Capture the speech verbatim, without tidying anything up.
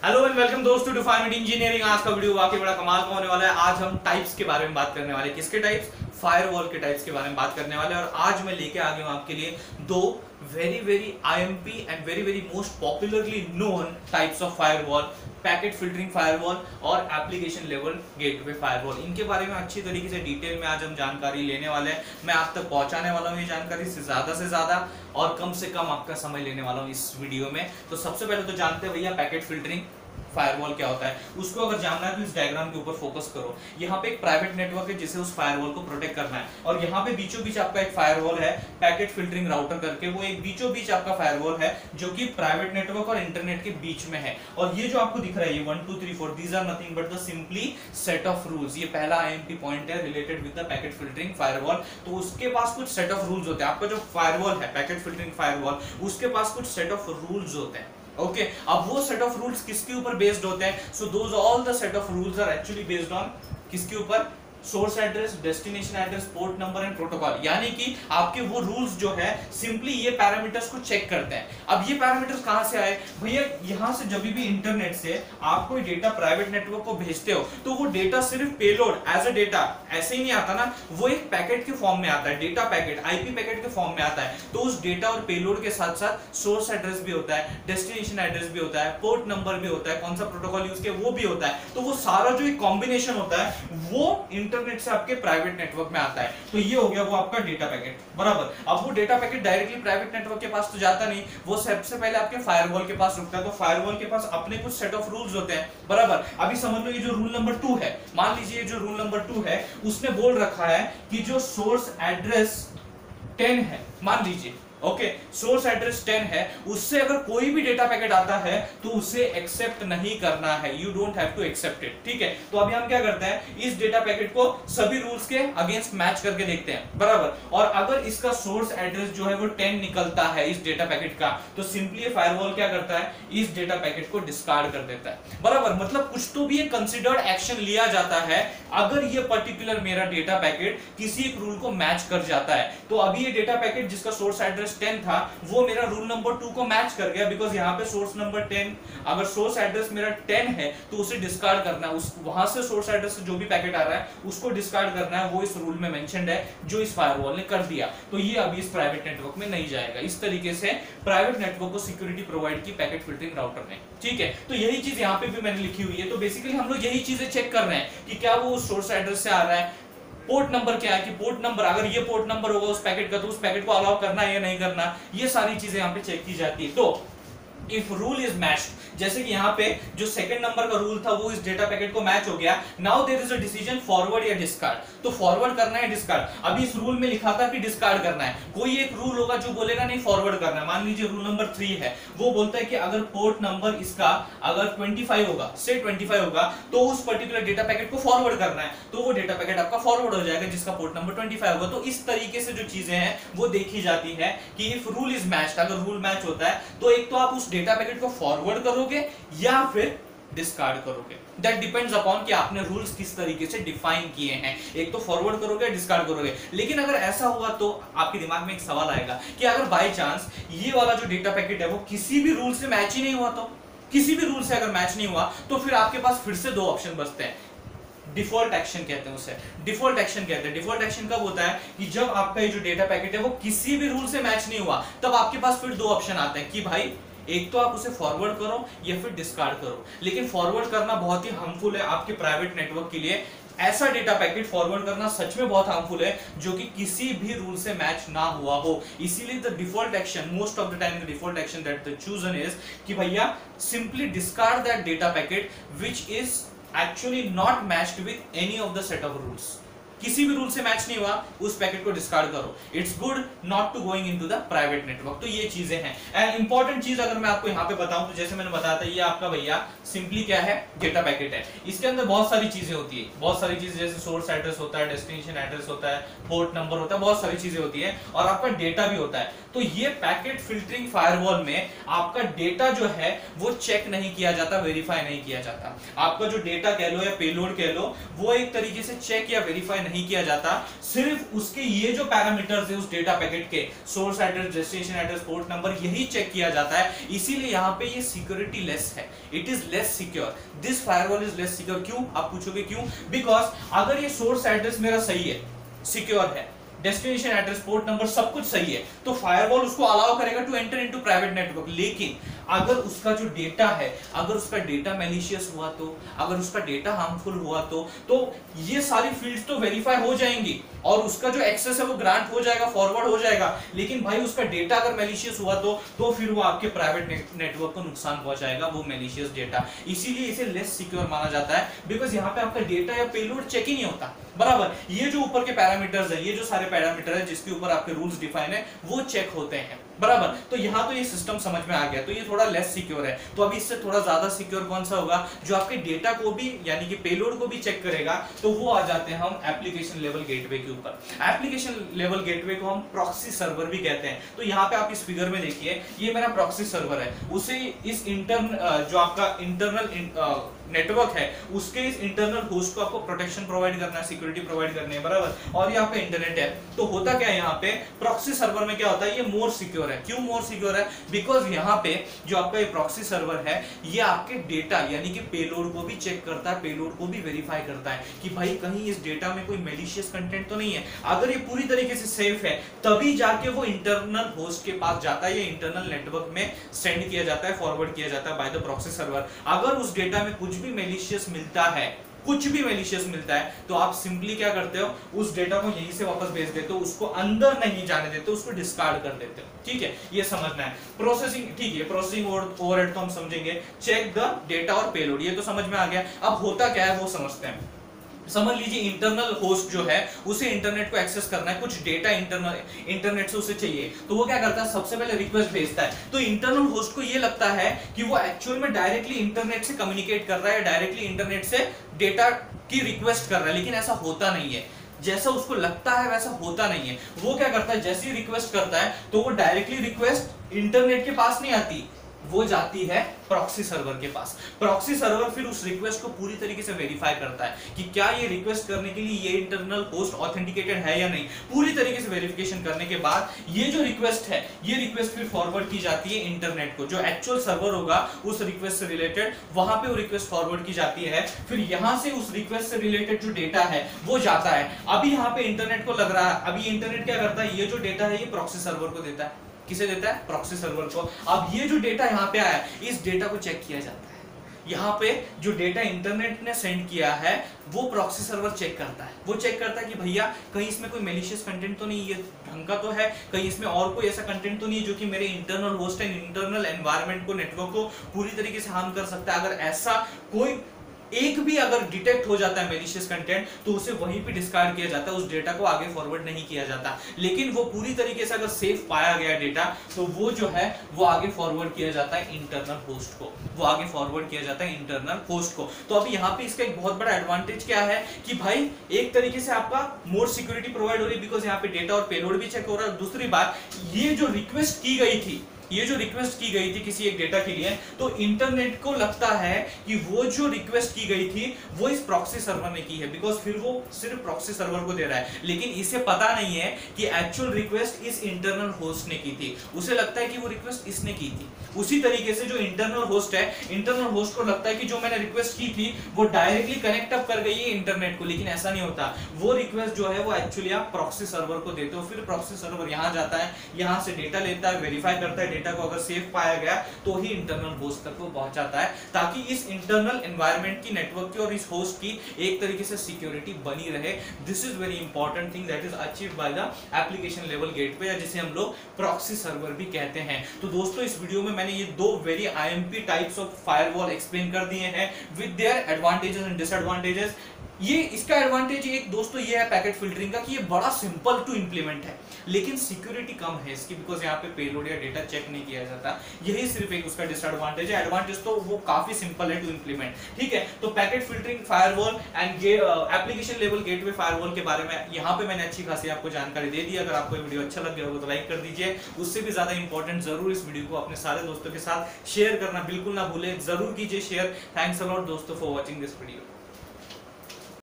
Hello and welcome दोस्तों to define engineering. आज का वीडियो वाकई बड़ा कमाल का होने वाला है। आज हम टाइप्स के बारे में बात करने वाले हैं। किसके टाइप्स? फायरवॉल के टाइप्स के बारे में बात करने वाले हैं। और आज मैं लेके आ गया हूं आपके लिए दो very very IMP and very very most popularly known types of firewall, packet filtering firewall और एप्लीकेशन लेवल गेटवे फायरवॉल। इनके बारे में अच्छी तरीके से डिटेल में आज हम जानकारी लेने वाले हैं। मैं आप तक पहुंचाने वाला हूं ये जानकारी से ज्यादा से ज्यादा और कम से कम आपका समय लेने वाला हूं इस वीडियो में। तो सबसे पहले तो जानते हैं भैया पैकेट फिल्टरिंग फायरवॉल क्या होता है। उसको अगर जानना है तो इस डायग्राम के ऊपर फोकस करो। यहाँ पे एक प्राइवेट नेटवर्क है जिसे उस फायरवॉल को प्रोटेक्ट करना है और यहाँ पे बीचों बीच आपका एक फायरवॉल है पैकेट फिल्टरिंग राउटर करके। वो एक बीचों बीच आपका फायरवॉल है जो कि प्राइवेट नेटवर्क और इंटरनेट के बीच में है। और ये जो आपको दिख रहा है ये one two three four these are nothing but the simply set of rules. ये पहला आईएमपी पॉइंट है related with the packet filtering firewall. तो उसके पास कुछ सेट ऑफ रूल्स होते हैं। आपका जो फायरवॉल है पैकेट फिल्टरिंग फायरवॉल उसके पास कुछ सेट ऑफ रूल्स होते हैं। ओके okay, अब वो सेट ऑफ रूल्स किसके ऊपर बेस्ड होते हैं? So those all the set of rules are actually based on किसके ऊपर? Source address, destination address, port number and protocol. यानी कि आपके वो रूल्स जो है सिंपली ये पैरामीटर्स को चेक करते हैं। अब ये पैरामीटर्स कहां से आए भैया? यहां से जब भी इंटरनेट से आप कोई डेटा प्राइवेट नेटवर्क को भेजते हो तो वो डेटा सिर्फ पेलोड एज अ डेटा ऐसे ही नहीं आता ना, वो एक पैकेट के फॉर्म में आता है। डेटा पैकेट आईपी पैकेट के फॉर्म में आता है। तो उस डेटा और पेलोड के साथ साथ सोर्स एड्रेस भी होता है, डेस्टिनेशन एड्रेस भी होता है, पोर्ट नंबर भी होता है, कौन सा प्रोटोकॉल यूज किया वो भी होता है। तो वो सारा जो एक कॉम्बिनेशन होता है वो इंटरनेट से आपके प्राइवेट नेटवर्क में आता है। तो ये हो गया वो आपका डेटा पैकेट, बराबर। अब वो data packet directly private network के पास तो जाता नहीं, वो सबसे पहले आपके फायरवॉल के पास रुकता है। तो फायरवॉल के पास अपने कुछ सेट ऑफ रूल्स होते हैं, बराबर। अभी समझ लो ये जो रूल नंबर टू है, मान लीजिए जो रूल नंबर टू है उसने बोल रखा है कि जो सोर्स एड्रेस टेन है, मान लीजिए ओके सोर्स एड्रेस टेन है, उससे अगर कोई भी डेटा पैकेट आता है तो उसे एक्सेप्ट नहीं करना है। You don't have to accept it, ठीक है। तो अभी हम क्या करते हैं, इस डेटा पैकेट को सभी रूल्स के अगेंस्ट मैच करके देखते हैं, बराबर। और अगर इसका सोर्स एड्रेस जो है वो टेन निकलता है इस डेटा पैकेट का, तो सिंपली फायरवॉल क्या करता है, इस डेटा पैकेट को डिस्कार्ड कर देता है, बराबर। मतलब कुछ तो भी एक कंसिडर्ड एक्शन लिया जाता है अगर ये पर्टिकुलर मेरा डेटा पैकेट किसी एक रूल को मैच कर जाता है। तो अभी ये डेटा पैकेट जिसका सोर्स एड्रेस टेन था वो मेरा रूल नंबर टू को मैच कर गया, बिकॉज यहाँ पे सोर्स नंबर टेन, अगर सोर्स एड्रेस मेरा टेन है तो उसे डिस्कार्ड करना है। उस वहां से सोर्स एड्रेस से जो भी पैकेट आ रहा है उसको डिस्कार्ड करना है। वो इस रूल में मेंशन्ड है जो इस फायरवॉल ने कर दिया। तो ये अभी इस प्राइवेट नेटवर्क में नहीं जाएगा। इस तरीके से प्राइवेट नेटवर्क को सिक्योरिटी प्रोवाइड की पैकेट फिल्टरिंग राउटर ने, ठीक है। तो यही चीज यहाँ पे भी मैंने लिखी हुई है। तो बेसिकली हम लोग यही चीजें चेक कर रहे हैं कि क्या वो सोर्स एड्रेस से आ रहा है, पोर्ट नंबर क्या है कि पोर्ट नंबर अगर ये पोर्ट नंबर होगा उस पैकेट का तो उस पैकेट को अलाउ करना है या नहीं करना, ये सारी चीजें यहाँ पे चेक की जाती है। तो इफ रूल इज मैच्ड, जैसे कि यहाँ पे जो सेकंड नंबर का रूल था वो इस डेटा पैकेट को मैच हो गया, now there is a decision forward या डिस्कार्ड। तो फॉरवर्ड करना है डिस्कार्ड। अभी इस रूल में लिखा था कि डिस्कार्ड करना है। कोई एक रूल होगा जो बोलेगा नहीं फॉरवर्ड करना है। मान लीजिए रूल नंबर थ्री है, वो बोलता है कि अगर पोर्ट नंबर इसका अगर ट्वेंटी फाइव होगा, से ट्वेंटी फाइव होगा, तो उस पर्टिकुलर डेटा पैकेट को फॉरवर्ड करना है। तो वो डेटा पैकेट आपका फॉरवर्ड हो जाएगा जिसका पोर्ट नंबर ट्वेंटी फाइव होगा। तो इस तरीके से जो चीजें हैं वो देखी जाती है कि इफ रूल इज मैच्ड, अगर रूल मैच होता है तो एक तो आप उस डेटा पैकेट को फॉरवर्ड करोगे या फिर डिस्कार्ड करोगे। दैट डिपेंड्स अपॉन कि आपने रूल्स किस तरीके से डिफाइन किए हैं। एक तो फॉरवर्ड करोगे, डिस्कार्ड करोगे। लेकिन अगर ऐसा हुआ तो आपके दिमाग में एक सवाल आएगा कि अगर बाय चांस ये वाला जो डेटा पैकेट है वो किसी भी रूल से मैच ही नहीं हुआ, तो किसी भी रूल से अगर मैच नहीं हुआ तो फिर आपके पास फिर से दो ऑप्शन बचते हैं। डिफॉल्ट एक्शन कहते हैं उसे, डिफॉल्ट एक्शन कहते हैं। डिफॉल्ट एक्शन कब होता है कि जब आपका ये जो डेटा पैकेट है वो किसी भी रूल से मैच नहीं हुआ, तब आपके पास फिर दो ऑप्शन आते हैं कि भाई एक तो आप उसे फॉरवर्ड करो या फिर डिस्कार्ड करो। लेकिन फॉरवर्ड करना बहुत ही हार्मफुल है आपके प्राइवेट नेटवर्क के लिए। ऐसा डेटा पैकेट फॉरवर्ड करना सच में बहुत हार्मफुल है जो कि किसी भी रूल से मैच ना हुआ हो। इसीलिए the default action, most of the time the default action that the chosen is कि भैया simply discard that data packet which is actually not matched with any of the set of rules. किसी भी rule से match नहीं हुआ उस packet को discard करो। It's good not to going into the private network. तो ये चीजें हैं। एंड इंपॉर्टेंट चीज अगर मैं आपको यहाँ पे बताऊं तो जैसे मैंने बताया था ये आपका भैया सिंपली क्या है, डेटा पैकेट है। इसके अंदर बहुत सारी चीजें होती है, बहुत सारी चीजें जैसे सोर्स एड्रेस होता है, डेस्टिनेशन एड्रेस होता है, पोर्ट नंबर होता है, बहुत सारी चीजें होती है और आपका डेटा भी होता है। तो ये पैकेट फिल्टरिंग फायरवॉल में आपका डेटा जो है वो चेक नहीं किया जाता, वेरीफाई नहीं किया जाता। आपका जो डेटा कह लो या पेलोड कह लो वो एक तरीके से चेक या वेरीफाई नहीं नहीं किया जाता, सिर्फ उसके ये जो पैरामीटर्स है उस डेटा पैकेट के, source address, destination address, port number, यही चेक किया जाता है। इसीलिए यहाँ पे ये सिक्योरिटी लेस है, it is less secure, this firewall is less secure. क्यों, आप पूछोगे क्यों? बिकॉज अगर ये सोर्स एड्रेस मेरा सही है, सिक्योर है, डेस्टिनेशन एड्रेस, पोर्ट नंबर सब कुछ सही है, तो फायरवॉल उसको अलाउ करेगा to enter into private network. लेकिन अगर उसका जो डेटा है, अगर उसका डेटा मैलिशियस हुआ तो, अगर उसका डेटा हार्मफुल हुआ तो तो ये सारी फील्ड्स तो वेरीफाई हो जाएंगी और उसका जो एक्सेस है वो ग्रांट हो जाएगा, फॉरवर्ड हो जाएगा। लेकिन भाई उसका डेटा अगर मैलिशियस हुआ तो तो फिर वो आपके प्राइवेट नेटवर्क को नुकसान पहुंचाएगा, वो मैलिशियस डेटा। इसीलिए इसे लेस सिक्योर माना जाता है, बिकॉज यहाँ पे आपका डेटा या पेलोड चेक ही नहीं होता, बराबर। ये जो ऊपर के पैरामीटर्स है, ये जो सारे पैरामीटर है जिसके ऊपर आपके रूल्स डिफाइन है, वो चेक होते हैं, बराबर। तो यहाँ तो ये सिस्टम समझ में आ गया, तो ये थोड़ा लेस सिक्योर है। तो अभी इससे थोड़ा ज्यादा सिक्योर कौन सा होगा? जो आपके डेटा को भी यानी कि पेलोड को भी चेक करेगा, तो वो आ जाते हैं हम एप्लीकेशन लेवल गेटवे के ऊपर। एप्लीकेशन लेवल गेटवे को हम प्रॉक्सी सर्वर भी कहते हैं। तो यहाँ पे आप इस फिगर में देखिए, ये मेरा प्रॉक्सी सर्वर है, उसे इस इंटरन जो आपका इंटरनल नेटवर्क है उसके इस इंटरनल होस्ट को आपको प्रोटेक्शन प्रोवाइड करना है, सिक्योरिटी प्रोवाइड करनी है, बराबर। और ये आपका इंटरनेट है, तो होता क्या है यहाँ पे प्रॉक्सी सर्वर में क्या होता है? ये मोर सिक्योर है। क्यों मोर सिक्योर है? बिकॉज यहाँ पे जो आपका ये प्रॉक्सी सर्वर है, ये आपके डेटा यानी कि पेलोड को भी चेक करता है, पेलोड को भी वेरीफाई करता है कि भाई कहीं इस डेटा में कोई मैलिशियस कंटेंट तो नहीं है। अगर ये पूरी तरीके से सेफ है तभी जाके वो इंटरनल होस्ट के पास जाता है, या इंटरनल नेटवर्क में सेंड किया जाता है, फॉरवर्ड किया जाता है बाय द प्रॉक्सी सर्वर। अगर उस डेटा में कुछ भी मैलिशियस मिलता है, कुछ भी मैलिशियस मिलता है, तो आप सिंपली क्या करते हो? उस डेटा को यहीं से वापस भेज देते हो, उसको अंदर नहीं जाने देते, उसको डिस्कार्ड कर देते हो। ठीक है, ये समझना है। प्रोसेसिंग, ठीक है, प्रोसेसिंग ओवरहेड तो हम समझेंगे, चेक द डेटा और पेलोड, ये तो समझ में आ गया। अब होता क्या है वो समझते हैं। समझ लीजिए इंटरनल होस्ट जो है उसे इंटरनेट को एक्सेस करना है, कुछ डेटा इंटरनल इंटरनेट से उसे चाहिए, तो वो क्या करता है? सबसे पहले रिक्वेस्ट भेजता है। तो इंटरनल होस्ट को ये लगता है कि वो एक्चुअल में डायरेक्टली इंटरनेट से कम्युनिकेट कर रहा है, डायरेक्टली इंटरनेट से डेटा की रिक्वेस्ट कर रहा है, लेकिन ऐसा होता नहीं है। जैसा उसको लगता है वैसा होता नहीं है। वो क्या करता है? जैसे ही रिक्वेस्ट करता है तो वो डायरेक्टली रिक्वेस्ट इंटरनेट के पास नहीं आती, वो जाती है प्रॉक्सी सर्वर के पास। प्रॉक्सी सर्वर फिर उस रिक्वेस्ट को पूरी तरीके से वेरीफाई करता है कि क्या ये रिक्वेस्ट करने के लिए ये इंटरनल होस्ट ऑथेंटिकेटेड है या नहीं। पूरी तरीके से वेरिफिकेशन करने के बाद ये जो रिक्वेस्ट है, ये रिक्वेस्ट फिर फॉरवर्ड की जाती है इंटरनेट को, जो एक्चुअल सर्वर होगा उस रिक्वेस्ट से रिलेटेड, वहां पे वो रिक्वेस्ट फॉरवर्ड की जाती है। फिर यहां से उस रिक्वेस्ट से रिलेटेड जो डेटा है वो जाता है। अभी यहाँ पे इंटरनेट को लग रहा है, अभी इंटरनेट क्या करता है? ये जो डेटा है ये प्रॉक्सी सर्वर को देता है। किसे देता है? प्रॉक्सी सर्वर को। अब ये जो डेटा यहाँ पे आया, इस डेटा को चेक किया जाता है। यहाँ पे जो डेटा इंटरनेट ने सेंड किया है वो प्रॉक्सी सर्वर चेक करता है। वो चेक करता है कि भैया कहीं इसमें कोई मैलिशियस कंटेंट तो नहीं, ये ढंग का तो है, कहीं इसमें और कोई ऐसा कंटेंट तो नहीं है जो कि मेरे internal host and internal environment को, नेटवर्क को पूरी तरीके से हार्म कर सकता है। अगर ऐसा कोई एक भी अगर डिटेक्ट हो जाता है मैलिशियस कंटेंट, तो उसे वहीं पे डिस्कार्ड किया जाता है, उस डेटा को आगे फॉरवर्ड नहीं किया जाता। लेकिन वो पूरी तरीके से अगर सेफ पाया गया डेटा, तो वो जो है वो आगे फॉरवर्ड किया जाता है इंटरनल होस्ट को, वो आगे फॉरवर्ड किया जाता है इंटरनल होस्ट को। तो अभी यहाँ पे इसका एक बहुत बड़ा एडवांटेज क्या है कि भाई एक तरीके से आपका मोर सिक्योरिटी प्रोवाइड हो रही है, बिकॉज यहाँ पे डेटा और पेलोड भी चेक हो रहा है। दूसरी बात, ये जो रिक्वेस्ट की गई थी, ये जो रिक्वेस्ट की गई थी किसी एक डेटा के लिए, तो इंटरनेट को लगता है कि वो जो रिक्वेस्ट की गई थी वो इस प्रॉक्सी सर्वर ने की है, बिकॉज फिर वो सिर्फ प्रॉक्सी सर्वर को दे रहा है, लेकिन इसे पता नहीं है कि एक्चुअल रिक्वेस्ट इस इंटरनल होस्ट ने की थी। उसे लगता है कि वो रिक्वेस्ट इसने की थी। उसी तरीके से जो इंटरनल होस्ट है, इंटरनल होस्ट को लगता है कि जो मैंने रिक्वेस्ट की थी वो डायरेक्टली कनेक्ट अप कर गई है इंटरनेट को, लेकिन ऐसा नहीं होता। वो रिक्वेस्ट जो है वो एक्चुअली आप प्रॉक्सी सर्वर को देते हो, फिर प्रॉक्सी सर्वर यहाँ जाता है, यहाँ से डेटा लेता है, वेरीफाई करता है, डेटा को अगर सेफ पाया गया तो ही इंटरनल होस्ट तक वो पहुंचाता है, ताकि इस इंटरनल एनवायरनमेंट की, नेटवर्क की और इस होस्ट की एक तरीके से सिक्योरिटी बनी रहे। This is very important thing that is achieved by the application level gateway, या जिसे हम लोग प्रॉक्सी सर्वर भी कहते हैं। तो दोस्तों इस वीडियो में मैंने ये दो very IMP types of firewall explain कर दिए हैं with their advantages and disadvantages. ये इसका एडवांटेज एक दोस्तों ये है पैकेट फिल्टरिंग का कि ये बड़ा सिंपल टू इंप्लीमेंट है, लेकिन सिक्योरिटी कम है इसकी, बिकॉज यहाँ पे पेलोड या डेटा चेक नहीं किया जाता। यही सिर्फ एक उसका डिसएडवांटेज है। एडवांटेज तो वो काफी सिंपल है टू इंप्लीमेंट। ठीक है, तो packet filtering firewall and application level gateway firewall के बारे में यहाँ पे मैंने अच्छी खासी आपको जानकारी दे दी। अगर आपको वीडियो अच्छा लग गया हो तो लाइक कर दीजिए। उससे भी ज्यादा इंपॉर्टेंट जरूर इस वीडियो को अपने सारे दोस्तों के साथ शेयर करना बिल्कुल ना भूले, जरूर कीजिए शेयर। थैंक्स अ लॉट दोस्तों फॉर वॉचिंग दिस वीडियो।